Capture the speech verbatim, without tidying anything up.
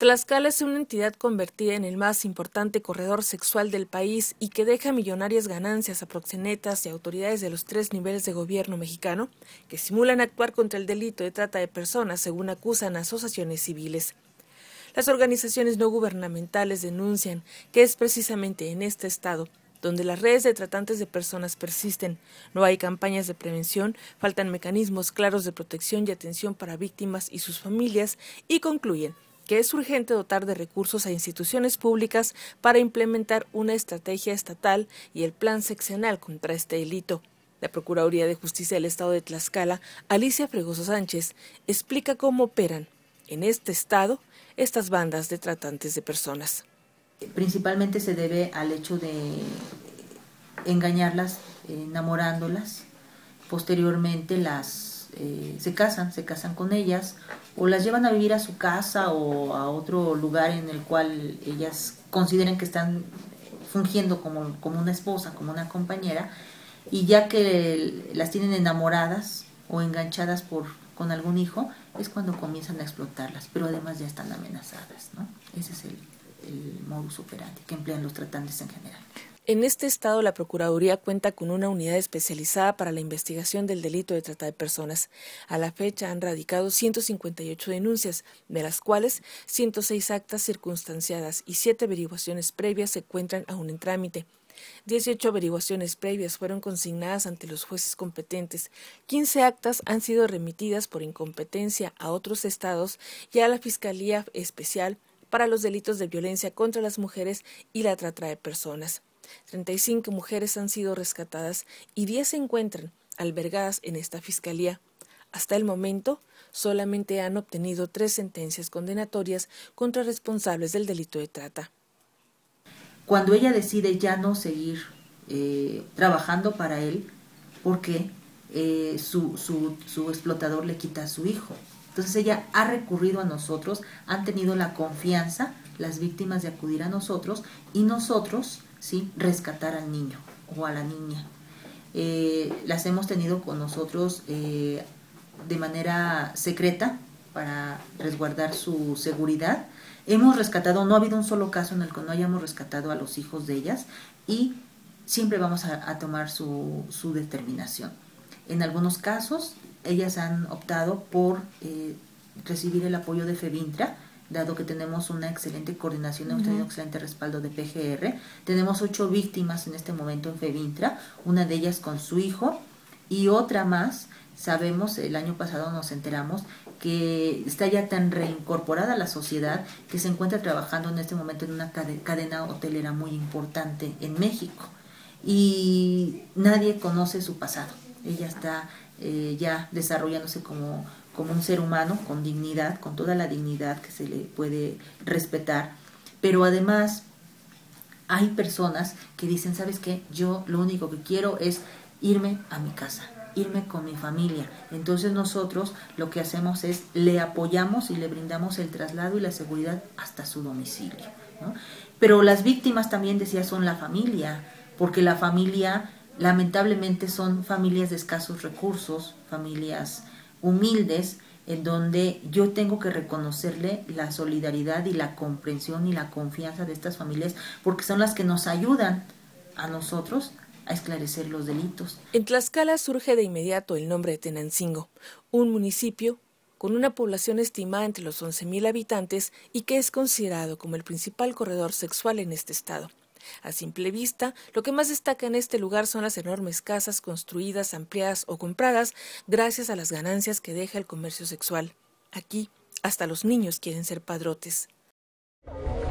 Tlaxcala es una entidad convertida en el más importante corredor sexual del país y que deja millonarias ganancias a proxenetas y autoridades de los tres niveles de gobierno mexicano que simulan actuar contra el delito de trata de personas, según acusan asociaciones civiles. Las organizaciones no gubernamentales denuncian que es precisamente en este estado donde las redes de tratantes de personas persisten, no hay campañas de prevención, faltan mecanismos claros de protección y atención para víctimas y sus familias, y concluyen que es urgente dotar de recursos a instituciones públicas para implementar una estrategia estatal y el plan seccional contra este delito. La Procuraduría de Justicia del Estado de Tlaxcala, Alicia Fregoso Sánchez, explica cómo operan en este estado estas bandas de tratantes de personas. Principalmente se debe al hecho de engañarlas, enamorándolas, posteriormente las eh, se casan, se casan con ellas o las llevan a vivir a su casa o a otro lugar en el cual ellas consideren que están fungiendo como, como una esposa, como una compañera, y ya que las tienen enamoradas o enganchadas por con algún hijo, es cuando comienzan a explotarlas, pero además ya están amenazadas, ¿no? Ese es el el modus operandi que emplean los tratantes en general. En este estado, la Procuraduría cuenta con una unidad especializada para la investigación del delito de trata de personas. A la fecha han radicado ciento cincuenta y ocho denuncias, de las cuales ciento seis actas circunstanciadas y siete averiguaciones previas se encuentran aún en trámite. dieciocho averiguaciones previas fueron consignadas ante los jueces competentes, quince actas han sido remitidas por incompetencia a otros estados y a la Fiscalía Especial para los delitos de violencia contra las mujeres y la trata de personas. treinta y cinco mujeres han sido rescatadas y diez se encuentran albergadas en esta fiscalía. Hasta el momento, solamente han obtenido tres sentencias condenatorias contra responsables del delito de trata. Cuando ella decide ya no seguir eh, trabajando para él, porque eh, su, su, su explotador le quita a su hijo. Entonces ella ha recurrido a nosotros, han tenido la confianza, las víctimas, de acudir a nosotros y nosotros, sí, rescatar al niño o a la niña. Eh, las hemos tenido con nosotros eh, de manera secreta para resguardar su seguridad. Hemos rescatado, no ha habido un solo caso en el que no hayamos rescatado a los hijos de ellas y siempre vamos a, a tomar su, su determinación. En algunos casos, ellas han optado por eh, recibir el apoyo de FEBINTRA, dado que tenemos una excelente coordinación, hemos tenido un excelente respaldo de P G R. Tenemos ocho víctimas en este momento en FEBINTRA, una de ellas con su hijo y otra más. Sabemos, el año pasado nos enteramos que está ya tan reincorporada a la sociedad que se encuentra trabajando en este momento en una cadena hotelera muy importante en México y nadie conoce su pasado. Ella está eh, ya desarrollándose como, como un ser humano con dignidad, con toda la dignidad que se le puede respetar, pero además hay personas que dicen, ¿sabes qué? Yo lo único que quiero es irme a mi casa, irme con mi familia. Entonces nosotros lo que hacemos es le apoyamos y le brindamos el traslado y la seguridad hasta su domicilio, ¿no? Pero las víctimas también, decía, son la familia, porque la familia lamentablemente son familias de escasos recursos, familias humildes, en donde yo tengo que reconocerle la solidaridad y la comprensión y la confianza de estas familias, porque son las que nos ayudan a nosotros a esclarecer los delitos. En Tlaxcala surge de inmediato el nombre de Tenancingo, un municipio con una población estimada entre los once mil habitantes y que es considerado como el principal corredor sexual en este estado. A simple vista, lo que más destaca en este lugar son las enormes casas construidas, ampliadas o compradas gracias a las ganancias que deja el comercio sexual. Aquí, hasta los niños quieren ser padrotes.